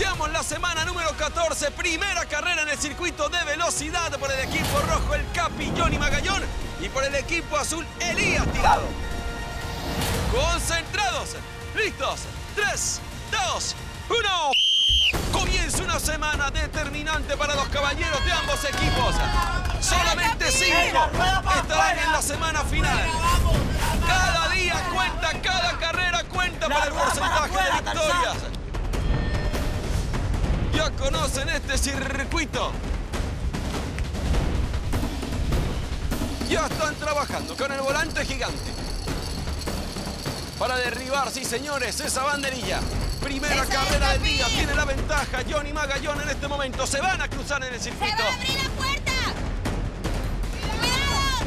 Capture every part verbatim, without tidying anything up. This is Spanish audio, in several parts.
Iniciamos la semana número catorce, primera carrera en el circuito de velocidad por el equipo rojo, el Capi Johnny Magallón, y por el equipo azul, Elías Tirado. Concentrados, listos, tres, dos, uno. Comienza una semana determinante para los caballeros de ambos equipos. Solamente cinco estarán en la semana final. Cada día cuenta, cada carrera cuenta para el porcentaje de victorias. Ya conocen este circuito. Ya están trabajando con el volante gigante para derribar, sí señores, esa banderilla. Primera carrera del día, tiene la ventaja Johnny Magallón en este momento. Se van a cruzar en el circuito. ¡Se va a abrir la puerta! ¡Cuidado!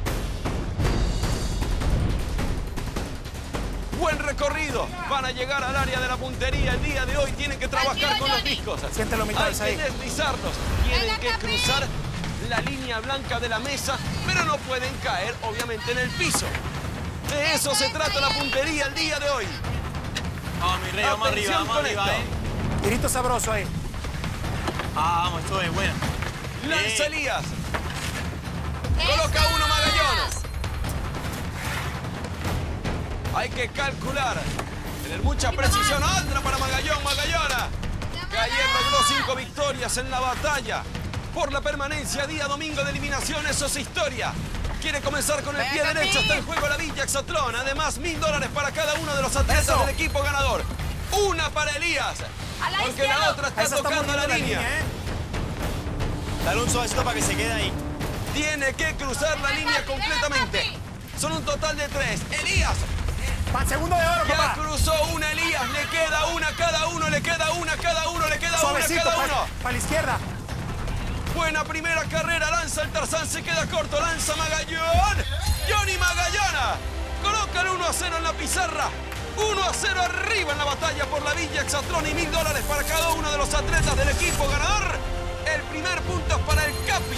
Buen recorrido. Van a llegar al área de la puntería. El día de hoy tienen que trabajar Tranquilo, con los Johnny. discos. Siéntelo, mi Hay cabeza que ahí. deslizarlos. Tienen Venga, que Capi. cruzar la línea blanca de la mesa, pero no pueden caer, obviamente, en el piso. De eso se trata la puntería el día de hoy. Vamos, mi rey, vamos arriba, Atención vamos con arriba, esto. eh. Tirito sabroso ahí. Ah, vamos, esto es bueno. Lanza Eh. Elías. Coloca uno Magallón. Hay que calcular. Tener mucha precisión. Otra para Magallón, Magallona. Que ayer logró cinco victorias en la batalla por la permanencia día domingo de eliminación. Eso es historia. Quiere comenzar con el Venga, pie Capi. derecho. Está en juego la Villa Exatlón. Además, mil dólares para cada uno de los atletas Eso. del equipo ganador. Una para Elías. A la Porque izquierda. la otra está Esa está tocando la moviendo línea. ¿eh? Dale un suavecito para que se quede ahí. Tiene que cruzar la línea completamente. Son un total de tres. Elías Pa' segundo de oro, ya papá. cruzó una. Elías le queda una a cada uno, le queda una a cada uno, le queda una a Suavecito, cada pa- uno. para la izquierda. Buena primera carrera, lanza el Tarzán, se queda corto, lanza Magallón. Johnny Magallona coloca el uno a cero en la pizarra. uno a cero arriba en la batalla por la Villa Exatlón y mil dólares para cada uno de los atletas del equipo ganador. El primer punto es para el Capi.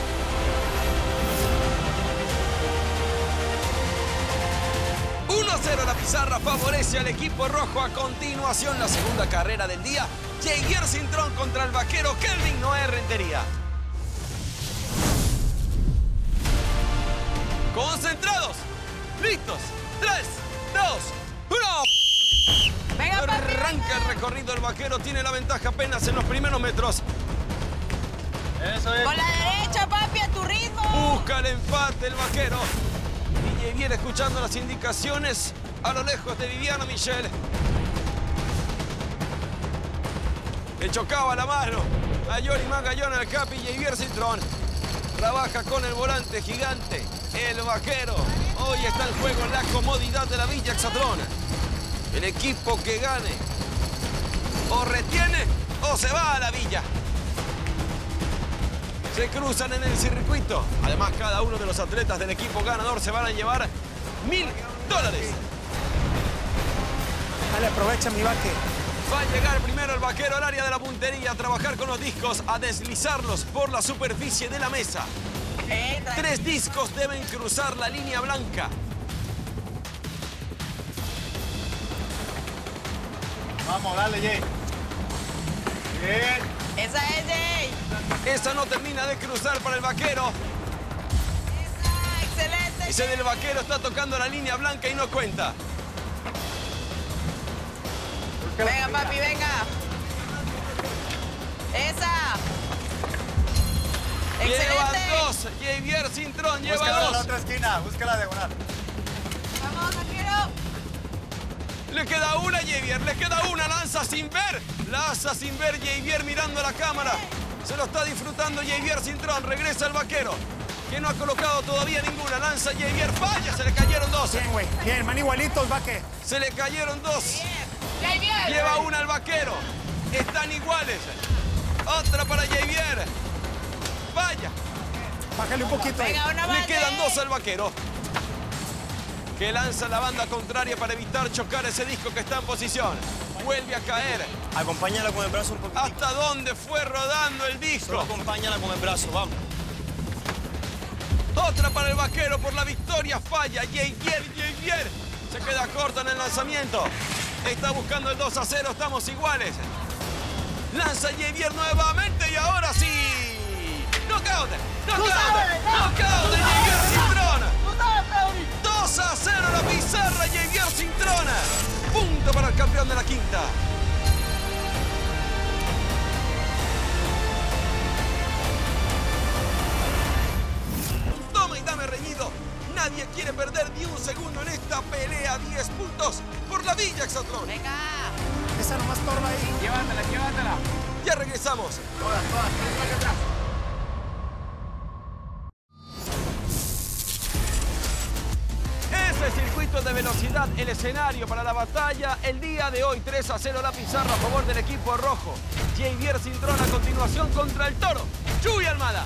uno a cero la pizarra favorece al equipo rojo. A continuación, la segunda carrera del día. Javier Cintrón contra el vaquero Kelvin Noé Rentería. Concentrados, listos, tres, dos, uno. Venga, papi. Arranca el recorrido, el vaquero tiene la ventaja apenas en los primeros metros. Eso es. Con la derecha, papi, a tu ritmo. Busca el empate el vaquero. Y viene escuchando las indicaciones a lo lejos de Viviano Michel. Le chocaba la mano a Johnny Magallón, al Capi Javier Cintrón. Trabaja con el volante gigante, el vaquero. Hoy está en juego la comodidad de la Villa Exatlón. El equipo que gane o retiene o se va a la villa. Se cruzan en el circuito. Además, cada uno de los atletas del equipo ganador se van a llevar mil dólares. Dale, aprovecha mi vaque. Va a llegar primero el vaquero al área de la puntería, a trabajar con los discos, a deslizarlos por la superficie de la mesa. Eh, tra- Tres discos deben cruzar la línea blanca. Vamos, dale, Jay. Bien. Esa es, Jay. Esa no termina de cruzar para el vaquero. Esa, excelente. Ese del vaquero está tocando la línea blanca y no cuenta. Venga, papi, venga. Esa. Lleva Excelente. dos. Javier Cintrón lleva Búscala en la dos. otra esquina, búscala diagonal. Vamos, vaquero. Le queda una, Javier, le queda una, lanza sin ver. Lanza sin ver, Javier mirando a la cámara. Se lo está disfrutando Javier Cintrón. Regresa el vaquero, que no ha colocado todavía ninguna. Lanza Javier, falla, se le cayeron dos. Bien, güey. Bien, man, igualitos, vaque. Se le cayeron dos. Jay, bien. Lleva una al vaquero. Están iguales. Otra para Javier. Vaya. Bájale un poquito ahí. Venga, una más. Le quedan Jay. dos al vaquero, que lanza la banda contraria para evitar chocar ese disco que está en posición. Vuelve a caer. Acompáñala con el brazo un poquito. ¿Hasta dónde fue rodando el Solo disco? acompáñala con el brazo, vamos. Otra para el vaquero por la victoria. Falla. Javier, Javier. Se queda corto en el lanzamiento. Está buscando el dos a cero. Estamos iguales. Lanza Javier nuevamente y ahora sí. ¡Knockout! ¡Knockout! ¡Knockout de Javier Cintrón! dos a cero la pizarra, Javier Cintrón. Punto para el campeón de la quinta. Toma y dame reñido. Nadie quiere perder ni un segundo en esta pelea. diez puntos por la Villa Exatlón. Venga. Esa nomás torba ahí. Llévatela, llévatela. Ya regresamos. Todas, todas, tres atrás. Ese circuito de velocidad, el escenario para la batalla. El día de hoy, tres a cero la pizarra a favor del equipo rojo. Javier Cintrón a continuación contra el toro, Chuy Almada.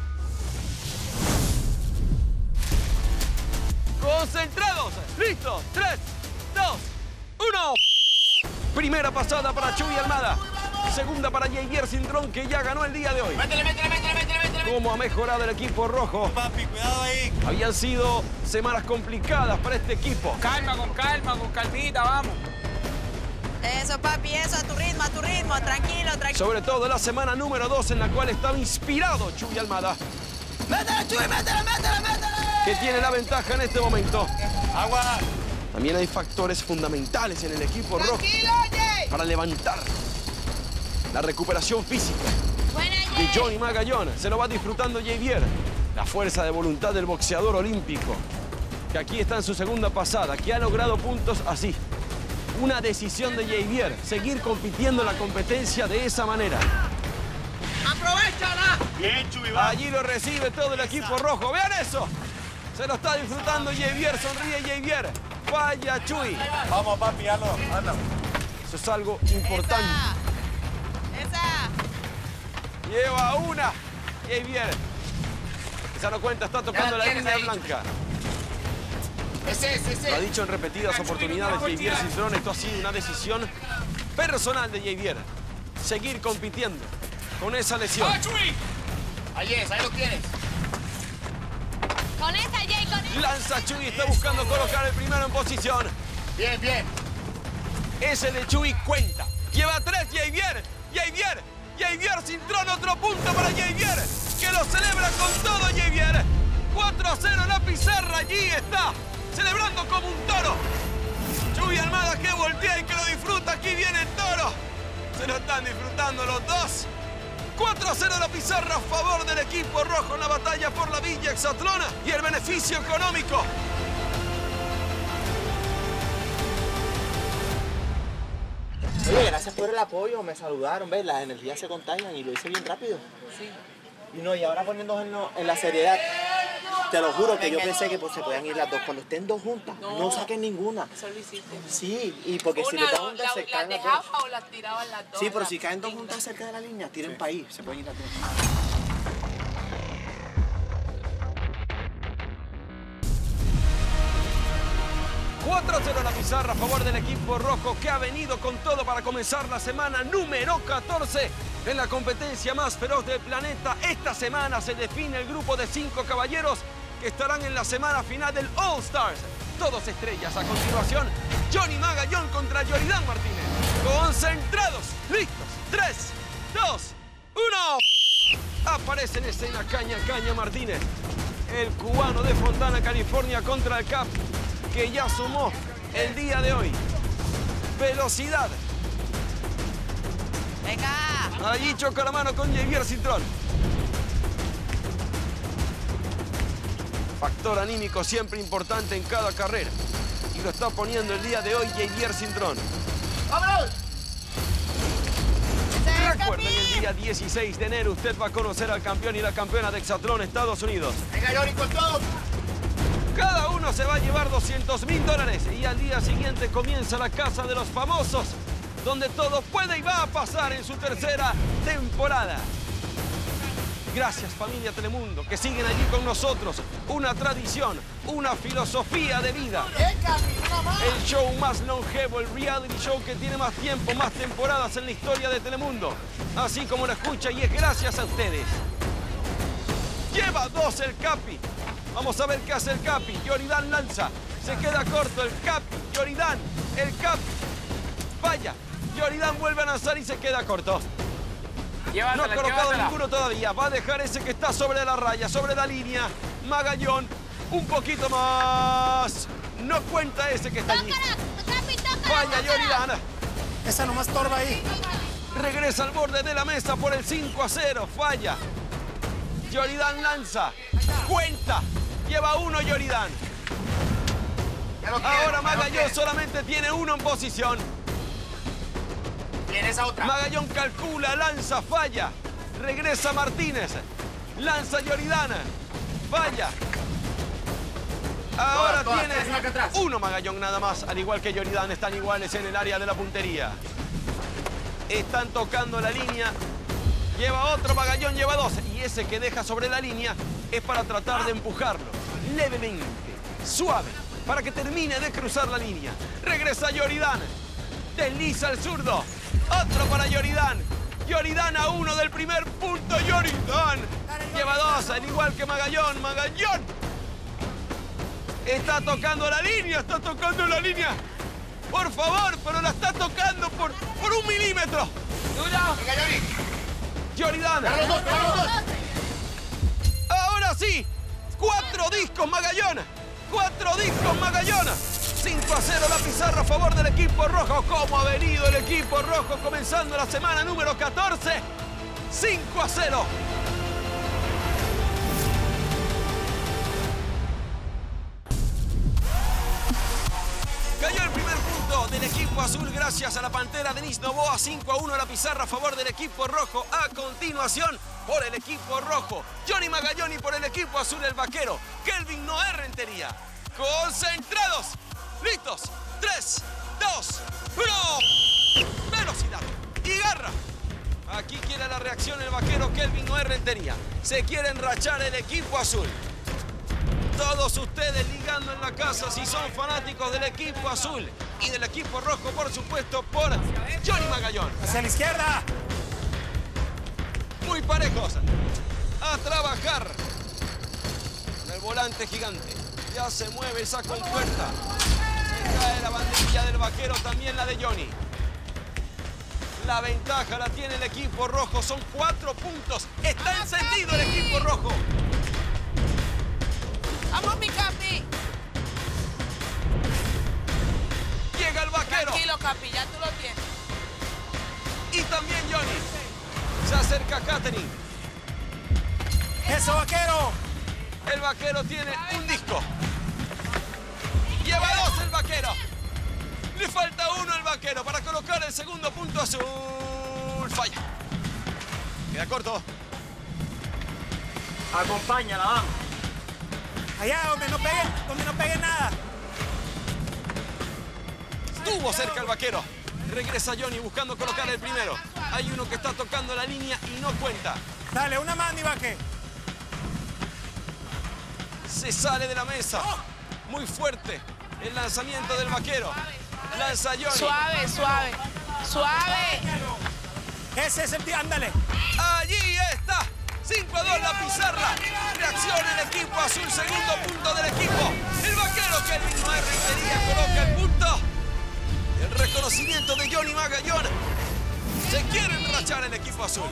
Concentrados, listos, tres, dos, uno. Primera pasada para Chuy Almada. Segunda para Javier Cintrón, que ya ganó el día de hoy. Métele, métele, métele, métele, métele. ¿Cómo ha mejorado el equipo rojo? Papi, cuidado ahí. Habían sido semanas complicadas para este equipo. Calma, con calma, con calmita, vamos. Eso, papi, eso, a tu ritmo, a tu ritmo. Tranquilo, tranquilo. Sobre todo la semana número dos en la cual estaba inspirado Chuy Almada. ¡Métele, Chuy, métele, métele, métele! Que tiene la ventaja en este momento. Agua. También hay factores fundamentales en el equipo rojo ¡Tranquilo, Jay! para levantar. La recuperación física Buena, de Jay. Johnny Magallón. Se lo va disfrutando Javier. La fuerza de voluntad del boxeador olímpico, que aquí está en su segunda pasada, que ha logrado puntos así. Una decisión de Javier, seguir compitiendo en la competencia de esa manera. ¡Aprovechala! Bien, Chuy, va. Allí lo recibe todo el equipo rojo. ¡Vean eso! Se lo está disfrutando Javier, sonríe Javier. Falla Chuy. Vamos, papi, hazlo, hazlo. Eso es algo importante. Esa. Esa. Lleva una. Javier. Esa no cuenta, está tocando Ya la tienes línea ahí. blanca. Ese, ese, ese. Lo ha dicho en repetidas oportunidades Javier Cintrón. Esto ha sido una decisión personal de Javier. Seguir compitiendo con esa lesión. ¡Ah, Chuy! Ahí es, ahí lo tienes. Con esa, Jay, con esa. Lanza Chuy, está buscando colocar el primero en posición. Bien, bien. Ese de Chuy cuenta. Lleva tres Javier. Javier. Javier Cintrón, otro punto para Javier, que lo celebra con todo Javier. cuatro a cero la pizarra, allí está, celebrando como un toro. Chuy Almada que voltea y que lo disfruta, aquí viene el toro. Se lo están disfrutando los dos. cuatro a cero la pizarra a favor del equipo rojo en la batalla por la Villa Exatlona y el beneficio económico. Oye, gracias por el apoyo, me saludaron, ¿ves? Las energías se contagian y lo hice bien rápido. Sí. Y no, y ahora poniéndonos en, lo- en la seriedad, te lo juro que yo pensé que pues, se podían ir las dos. Cuando estén dos juntas, no, saquen ninguna. Eso lo hiciste. Sí, y porque si Una, les das lo- juntas la- se ¿las caen las dos. dejaba o las tiraban las dos? Sí, pero Las si caen dos lindas. juntas cerca de la línea, tiren para ahí, se pueden ir las dos. cuatro a cero la pizarra a favor del equipo rojo, que ha venido con todo para comenzar la semana número catorce en la competencia más feroz del planeta. Esta semana se define el grupo de cinco caballeros que estarán en la semana final del All Stars. Todos estrellas. A continuación, Johnny Magallón contra Yoridán Martínez. Concentrados, listos. tres, dos, uno. Aparece en escena Caña Caña Martínez, el cubano de Fontana, California, contra el Cap, que ya sumó el día de hoy. Velocidad. Venga. Allí choca la mano con Javier Cintrón. Factor anímico siempre importante en cada carrera. Y lo está poniendo el día de hoy Javier Cintrón. ¡Vámonos! Recuerden, el día dieciséis de enero usted va a conocer al campeón y la campeona de Exatlón Estados Unidos. Venga, Johnny, con todo. Cada uno se va a llevar doscientos mil dólares y al día siguiente comienza la Casa de los Famosos, donde todo puede y va a pasar en su tercera temporada. Gracias, familia Telemundo, que siguen allí con nosotros. Una tradición, una filosofía de vida. El show más longevo, el reality show que tiene más tiempo, más temporadas en la historia de Telemundo. Así como lo escucha, y es gracias a ustedes. Lleva dos el Capi. Vamos a ver qué hace el Capi. Yoridán lanza. Se queda corto el Capi. Yoridán, el Capi. Vaya. Yoridán vuelve a lanzar y se queda corto. No ha colocado ninguno todavía. Va a dejar ese que está sobre la raya, sobre la línea. Magallón, un poquito más. No cuenta ese que está allí. Falla Yoridán. Esa nomás torba ahí. Regresa al borde de la mesa por el cinco a cero. Falla. Yoridán lanza. Cuenta. Lleva uno Yoridán. Ahora Magallón solamente tiene uno en posición. Tiene esa otra. Magallón calcula, lanza, falla. Regresa Martínez. Lanza Yoridán. Falla. Ahora Todas, todas, tiene tres, una acá atrás. uno Magallón nada más. Al igual que Yoridán, están iguales en el área de la puntería. Están tocando la línea. Lleva otro Magallón, lleva dos. Y ese que deja sobre la línea es para tratar de empujarlo. Levemente, suave, para que termine de cruzar la línea. Regresa Yoridán. Desliza el zurdo. Otro para Yoridán. Yoridán a uno del primer punto. Yoridán lleva dos, al igual que Magallón. Magallón está tocando la línea, está tocando la línea. Por favor, pero la está tocando por, por un milímetro. Venga, Yori. Yoridán. Para los dos, para los dos. Ahora sí. Cuatro discos Magallón. Cuatro discos Magallón. cinco a cero la pizarra a favor del equipo rojo. ¿Cómo ha venido el equipo rojo comenzando la semana número catorce? cinco a cero. Cayó el primer punto del equipo azul gracias a la pantera Denis Novoa. cinco a uno la pizarra a favor del equipo rojo. A continuación, por el equipo rojo, Johnny Magallón, y por el equipo azul, el vaquero Kelvin Noé Rentería. Concentrados. ¡Listos! tres, dos, uno. ¡Velocidad! ¡Y garra! Aquí quiere la reacción el vaquero Kelvin Noé Rentería. Se quiere enrachar el equipo azul. Todos ustedes ligando en la casa si son fanáticos del equipo azul y del equipo rojo, por supuesto, por Johnny Magallón. Hacia la izquierda. Muy parejos. A trabajar. Con el volante gigante. Ya se mueve el saco en puerta. Cae la banderilla del vaquero, también la de Johnny. La ventaja la tiene el equipo rojo, son cuatro puntos. Está encendido el equipo rojo. ¡Vamos, mi Capi! Llega el vaquero. Tranquilo, Capi, ya tú lo tienes. Y también Johnny. Se acerca Katherine. ¡Eso, vaquero! El vaquero tiene un disco. Lleva dos el vaquero. Le falta uno al vaquero para colocar el segundo punto azul. Falla. Queda corto. Acompáñala, vamos. Allá, donde no pegue, donde no pegue nada. Estuvo cerca el vaquero. Regresa Johnny buscando colocar el primero. Hay uno que está tocando la línea y no cuenta. Dale, una más, mi vaque. Se sale de la mesa. Muy fuerte el lanzamiento del vaquero. Lanza Johnny. Suave, suave, suave. Ese es el tío, ándale. Allí está. cinco a dos la pizarra. Reacciona el equipo azul. Segundo punto del equipo. El vaquero Kelvin Noé Rentería coloca el punto. El reconocimiento de Johnny Magallón. Se quiere enrachar el equipo azul.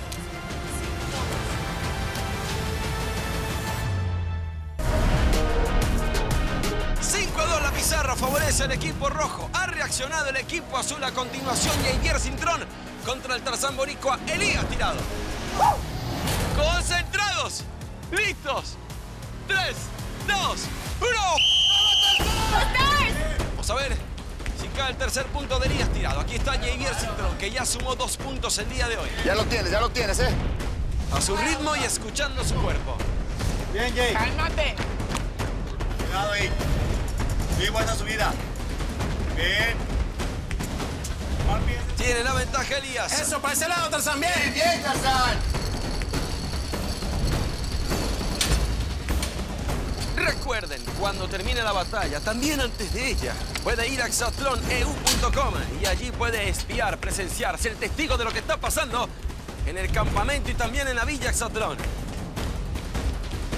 cinco a dos la pizarra favorece al equipo rojo. Ha reaccionado el equipo azul a continuación. Javier Cintrón contra el Tarzán Boricua Elías Tirado. Concentrados. Listos. tres, dos, uno. Vamos a ver si cae el tercer punto de Elías Tirado. Aquí está Javier Cintrón, que ya sumó dos puntos el día de hoy. Ya lo tienes, ya lo tienes, ¿eh? A su ritmo y escuchando su cuerpo. Bien, Jay. Cálmate. Cuidado ahí. Bien, buena subida. Bien. Tiene la ventaja Elías. Eso, para ese lado, Tarzán, bien. Bien, bien, Tarzán. Recuerden, cuando termine la batalla, también antes de ella, puede ir a exatlón e u punto com y allí puede espiar, presenciar, ser testigo de lo que está pasando en el campamento y también en la Villa Exatlón.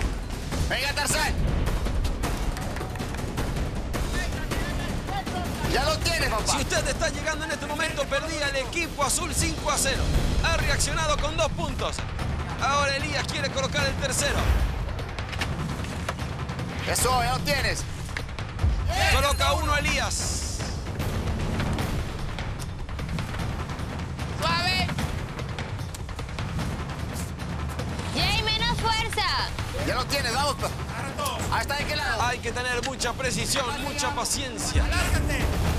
Venga, Tarzán. Ya lo tiene, papá. Si usted está llegando en este momento, perdía el equipo azul cinco a cero. Ha reaccionado con dos puntos. Ahora Elías quiere colocar el tercero. Eso, ya lo tienes. Coloca uno Elías. Suave. Jay, menos fuerza. Ya lo tienes, vamos. pa. Ahí está, ¿de qué lado? Hay que tener mucha precisión, mucha paciencia. ¡Lárgate!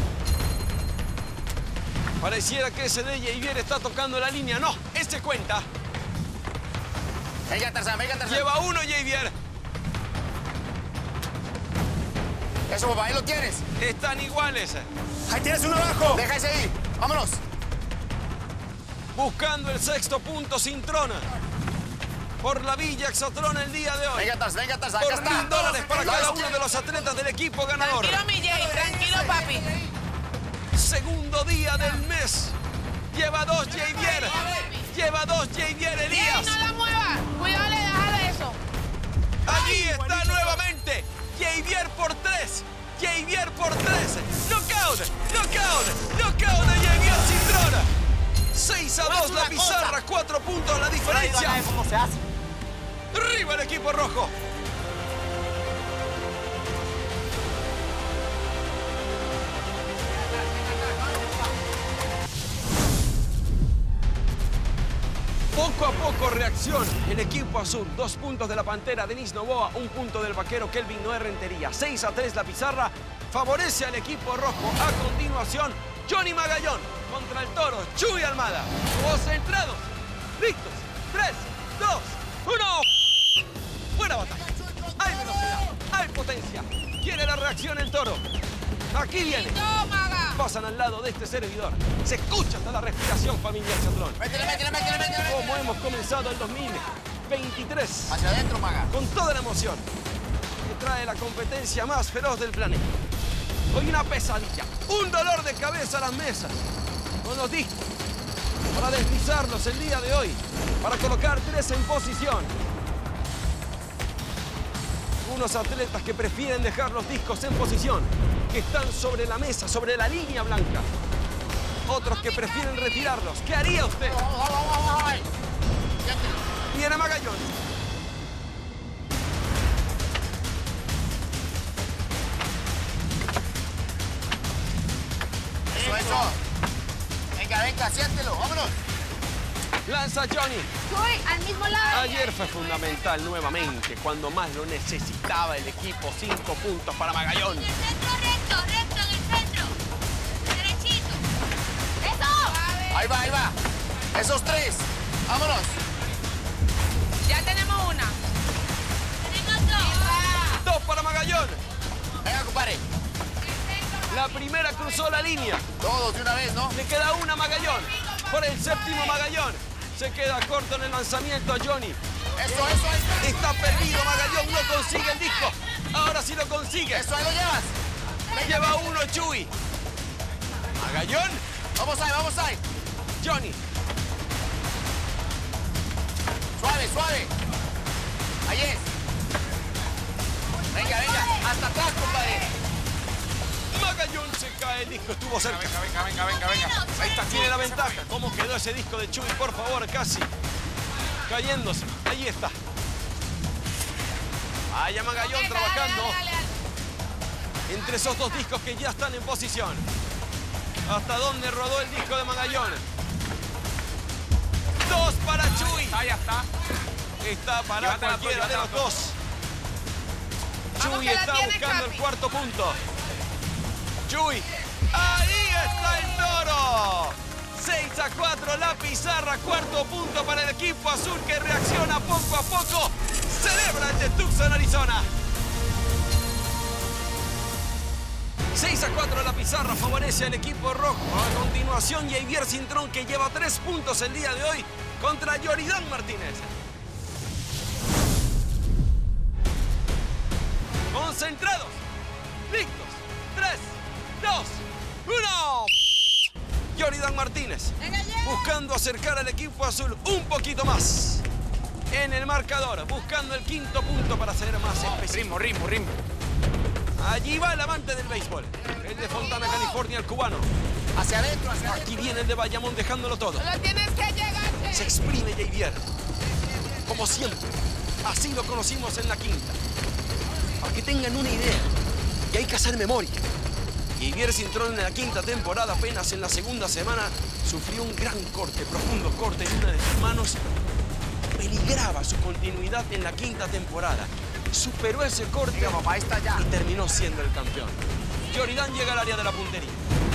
Pareciera que ese de Javier está tocando la línea. No, ese cuenta. Venga, Tarzán, venga, Tarzán. Lleva uno Javier. Eso, papá, ahí lo tienes. Están iguales. ¡Ahí tienes uno abajo! Deja ese ahí. Vámonos. Buscando el sexto punto sin trona. Por la Villa Exatlón el día de hoy. Venga, Tarzán, venga, Tarzán. Acá Por mil está. dólares para Lo cada has- uno de los atletas del equipo ganador. Tranquilo, mi Jay. Tranquilo, papi. Segundo día del mes. Lleva dos Javier. Lleva dos Javier Jay, Elías. no la muevas. Cuidado, déjale eso. Allí está nuevamente. Javier por tres. Javier por tres. Knockout. Knockout. Knockout de Javier Cintrona. seis a dos la pizarra. cuatro puntos la diferencia. ¿Cómo se hace? Arriba el equipo rojo. Poco a poco reacciona el equipo azul. Dos puntos de la Pantera, Denis Novoa. Un punto del vaquero, Kelvin Noé Rentería. seis a tres la pizarra. Favorece al equipo rojo. A continuación, Johnny Magallón contra el toro, Chuy Almada. Concentrados, listos. tres, dos, uno. Buena batalla. Hay velocidad, hay potencia. Quiere la reacción el toro. Aquí viene. Tómaga. Pasan al lado de este servidor. Se escucha hasta la respiración, familia Exatlón. Métele, métele, métele, métele. Como hemos comenzado el dos mil veintitrés. Hacia adentro, maga. Con toda la emoción que trae la competencia más feroz del planeta. Hoy una pesadilla, un dolor de cabeza a las mesas. Con los discos, para deslizarlos el día de hoy, para colocar tres en posición. Unos atletas que prefieren dejar los discos en posición, que están sobre la mesa, sobre la línea blanca. Otros que prefieren retirarlos. ¿Qué haría usted? Vamos, vamos, vamos, vamos. Siéntelo. Viene Magallón. Eso, eso. Venga, venga, siéntelo. Vámonos. Lanza Johnny. Chuy, al mismo lado. Ayer fue fundamental nuevamente, cuando más lo necesitaba el equipo. Cinco puntos para Magallón. En el centro recto, recto en el centro. Derechito. ¡Eso! Ahí va, ahí va. Esos tres. Vámonos. Ya tenemos una. Tenemos dos. Dos para Magallón. Venga, compadre. La primera cruzó la línea. Todos de una vez, ¿no? Le queda una a Magallón. Por el séptimo Magallón. Se queda corto en el lanzamiento a Johnny. Eso, eso, eso. Está perdido Magallón, no consigue el disco. Ahora sí lo consigue. Eso, ahí lo llevas. Lleva uno Chuy. Magallón. Vamos ahí, vamos ahí. Johnny. Suave, suave. Ahí es. Venga, venga. Hasta atrás, compadre. Magallón se cae, el disco estuvo cerca. Venga, venga, venga, venga, venga. Ahí está, tiene la ventaja. ¿Cómo quedó ese disco de Chuy? Por favor, casi cayéndose. Ahí está. Vaya Magallón Dale, trabajando dale, dale, dale. entre esos dos discos que ya están en posición. ¿Hasta dónde rodó el disco de Magallón? Dos para Chuy. Ahí está. Está para Llévatela tú, cualquiera de los llévatela tú. dos. Vamos Chuy que la está tiene, buscando Capi. el cuarto punto. Chuy. Ahí está el toro. seis a cuatro la pizarra. Cuarto punto para el equipo azul que reacciona poco a poco. Celebra desde Tucson, Arizona. seis a cuatro la pizarra favorece al equipo rojo. A continuación, Javier Cintrón, que lleva tres puntos el día de hoy contra Yoridán Martínez. Concentrados, listos, tres, dos, uno. Yoridán Martínez buscando acercar al equipo azul un poquito más en el marcador, buscando el quinto punto para ser más específico. Ritmo, ritmo, ritmo. Allí va el amante del béisbol. El de Fontana, California, el cubano. Hacia adentro, hacia adentro. Aquí viene el de Bayamón dejándolo todo. Solo tienes que llegarte. Se exprime Javier. Como siempre. Así lo conocimos en la quinta. Para que tengan una idea. Y hay que hacer memoria. Javier Cintrón en la quinta temporada, apenas en la segunda semana, sufrió un gran corte, profundo corte en una de sus manos. Peligraba su continuidad en la quinta temporada. Superó ese corte Venga, papá, ahí está ya. y terminó siendo el campeón. Yoridán llega al área de la puntería.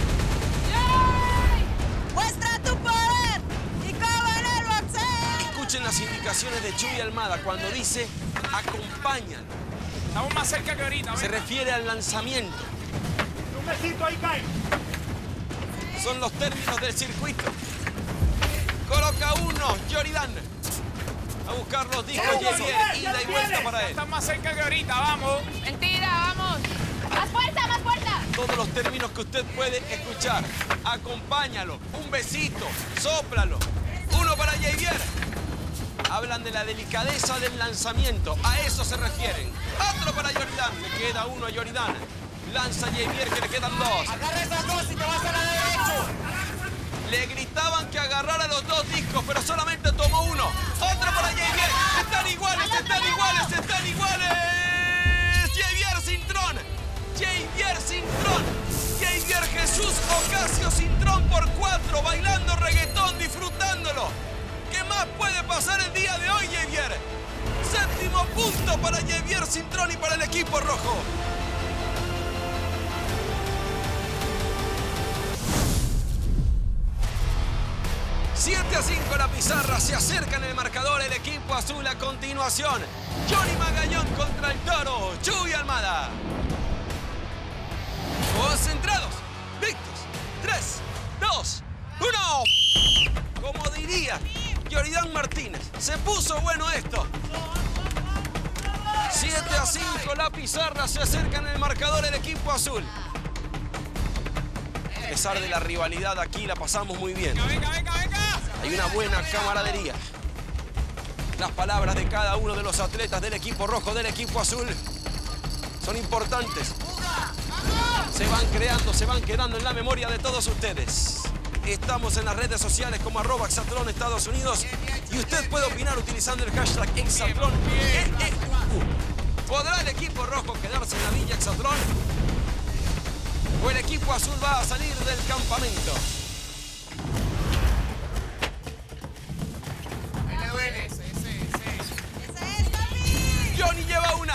¡Muestra tu poder! ¡Y cómo en el boxeo! Escuchen las indicaciones de Chuy Almada cuando dice acompañan. Estamos más cerca que ahorita. Se refiere al lanzamiento. Un besito ahí, Kai. Son los términos del circuito. Coloca uno, Yoridán. A buscar los discos, Javier, ida y vuelta para él. Están más cerca que ahorita, vamos. Mentira, vamos. Más fuerza, más fuerza. Todos los términos que usted puede escuchar. Acompáñalo, un besito, sóplalo. Uno para Javier. Hablan de la delicadeza del lanzamiento, a eso se refieren. Otro para Yoridán, le queda uno a Yoridán. Lanza Javier, que le quedan dos. Agarra esas dos y te vas a la derecha. Le gritaban que agarrara los dos discos, pero solamente tomó uno. Otro para Javier. Están iguales, están iguales, están iguales. Javier Cintrón. Javier Cintrón. Javier Jesús Ocasio Cintrón por cuatro, bailando reggaetón, disfrutándolo. ¿Qué más puede pasar el día de hoy, Javier? Séptimo punto para Javier Cintrón y para el equipo rojo. siete a cinco la pizarra, se acerca en el marcador el equipo azul a continuación. Johnny Magallón contra el Toro, Chuy Almada. Concentrados, listos, tres, dos, uno. Como diría Yoridán Martínez, se puso bueno esto. siete a cinco la pizarra, se acerca en el marcador el equipo azul. A pesar de la rivalidad aquí la pasamos muy bien. Venga, venga, venga. Hay una buena camaradería. Las palabras de cada uno de los atletas del equipo rojo, del equipo azul, son importantes. Se van creando, se van quedando en la memoria de todos ustedes. Estamos en las redes sociales como arroba Exatlón Estados Unidos y usted puede opinar utilizando el hashtag Exatlón E E U. ¿Podrá el equipo rojo quedarse en la Villa Exatlón? ¿O el equipo azul va a salir del campamento? Johnny lleva una.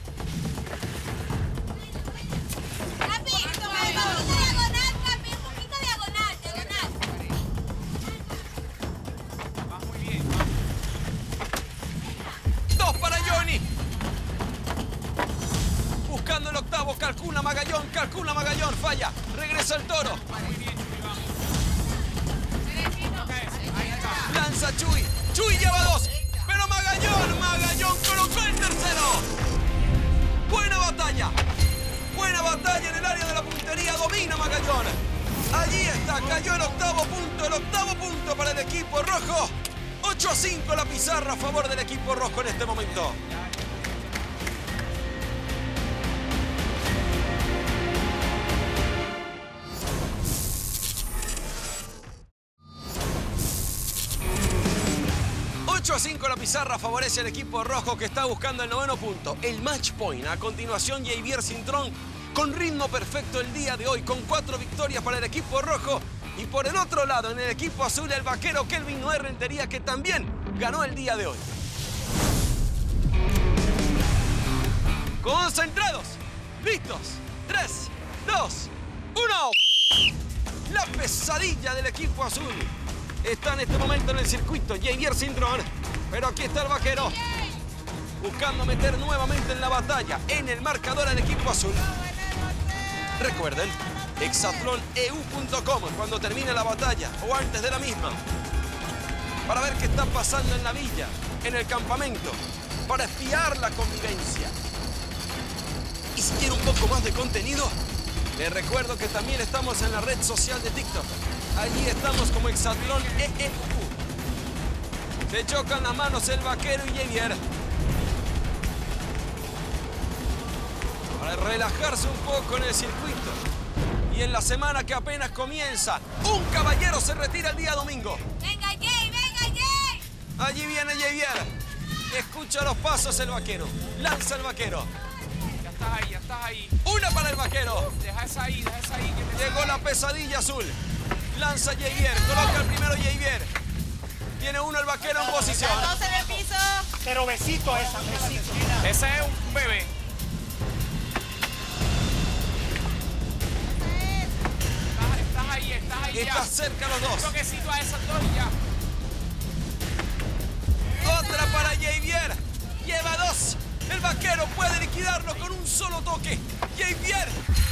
Papi, un poquito diagonal, papi, un poquito diagonal, diagonal. Va muy bien. Dos para Johnny. Buscando el octavo, calcula Magallón, calcula Magallón, falla. Regresa el Toro. Lanza Chuy. Chuy lleva dos. Pero Magallón, Magallón colocó el tercero. Buena batalla. Buena batalla en el área de la puntería. Domina Magallón. Allí está, cayó el octavo punto. El octavo punto para el equipo rojo. ocho a cinco la pizarra a favor del equipo rojo en este momento. ocho a cinco la pizarra favorece al equipo rojo que está buscando el noveno punto. El match point. A continuación, Javier Cintrón con ritmo perfecto el día de hoy, con cuatro victorias para el equipo rojo. Y por el otro lado, en el equipo azul, el vaquero Kelvin Noé Rentería, que también ganó el día de hoy. Concentrados, listos, tres, dos, uno. La pesadilla del equipo azul está en este momento en el circuito, Javier Cintrón. Pero aquí está el vaquero, buscando meter nuevamente en la batalla, en el marcador al equipo azul. Recuerden, exatlón E U punto com cuando termine la batalla o antes de la misma, para ver qué está pasando en la villa, en el campamento, para espiar la convivencia. Y si quiere un poco más de contenido, les recuerdo que también estamos en la red social de TikTok. Allí estamos como Exatlón E E U. Se chocan las manos el vaquero y Javier. para relajarse un poco en el circuito. Y en la semana que apenas comienza, un caballero se retira el día domingo. ¡Venga, Jay! ¡Venga, Jay! Allí viene Javier. Escucha los pasos el vaquero. Lanza el vaquero. Ya estás ahí, ya estás ahí. Una para el vaquero. Deja esa ahí, deja esa ahí. Que me... Llegó la pesadilla azul. Lanza Javier. Coloca el primero Javier. Tiene uno el vaquero en posición. doce en el piso. Pero besito esa, besito. Ese es un bebé. Estás, estás ahí, estás ahí Está ya. cerca los dos. Un toquecito a esas dos y ya. Otra para Javier. Lleva dos. El vaquero puede liquidarlo con un solo toque. Javier.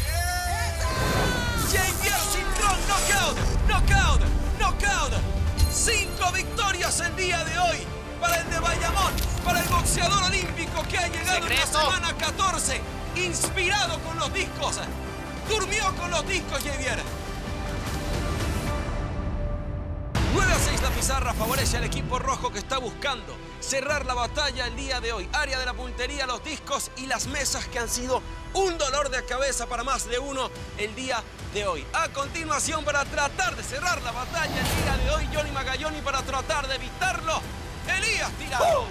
Javier Cintrón. Knockout. Knockout. Knockout. Cinco victorias el día de hoy para el de Bayamón, para el boxeador olímpico que ha llegado en la semana catorce, inspirado con los discos. Durmió con los discos, Javier. nueve a seis la pizarra favorece al equipo rojo que está buscando cerrar la batalla el día de hoy. Área de la puntería, los discos y las mesas que han sido un dolor de cabeza para más de uno el día de hoy. A continuación, para tratar de cerrar la batalla el día de hoy, Johnny Magalloni para tratar de evitarlo, Elías Tirado.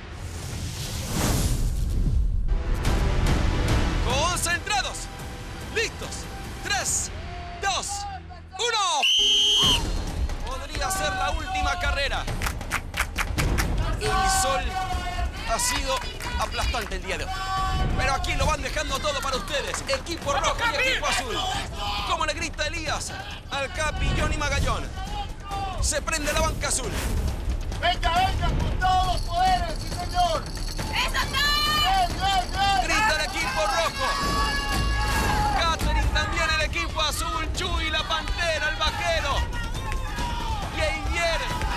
Concentrados, listos, tres, dos, uno. Podría ser la última carrera. El sol ha sido aplastante el día de hoy. Pero aquí lo van dejando todo para ustedes. Equipo rojo y equipo azul. Como le grita Elías al Capi Johnny Magallón. Se prende la banca azul. Venga, venga, con todos los poderes, sí señor. ¡Eso está! Bien, bien, bien. Grita el equipo rojo. Catherine también el equipo azul. Chuy, la pantera, el vaquero. Javier.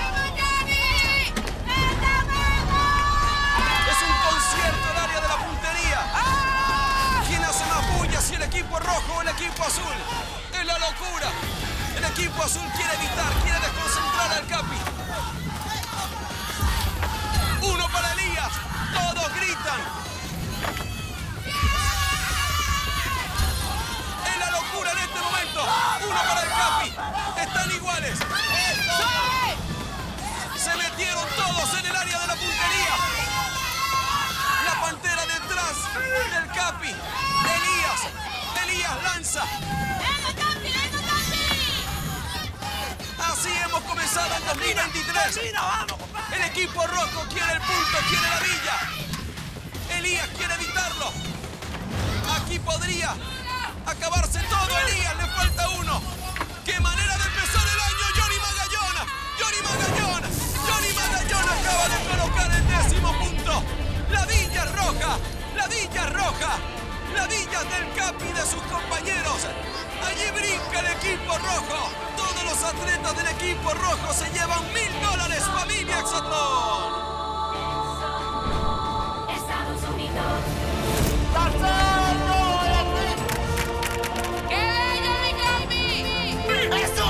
Es un concierto el área de la puntería. ¿Quién hace más bulla, si el equipo rojo o el equipo azul? Es la locura. El equipo azul quiere evitar, quiere desconcentrar al Capi. Uno para Elías. Todos gritan. Es la locura en este momento. Uno para el Capi. Están iguales. Se metieron todos en el área de la puntería. La pantera detrás del Capi. Elías. Elías lanza. Así hemos comenzado el dos mil veintitrés. El equipo rojo quiere el punto, quiere la villa. Elías quiere evitarlo. Aquí podría acabarse todo. Elías, le falta uno. ¡Qué manera de empezar el año, Johnny Magallón! ¡Johnny Magallón! ¡Johnny Magallón acaba de colocar el décimo punto! ¡La villa es roja! ¡La villa es roja! ¡La villa es del Capi y de sus compañeros! Allí brinca el equipo rojo. Todos los atletas del equipo rojo se llevan mil dólares, familia Exatlón. Estados Unidos. ¡Tercero! ¡Qué bello, mi Capi! ¡Eso!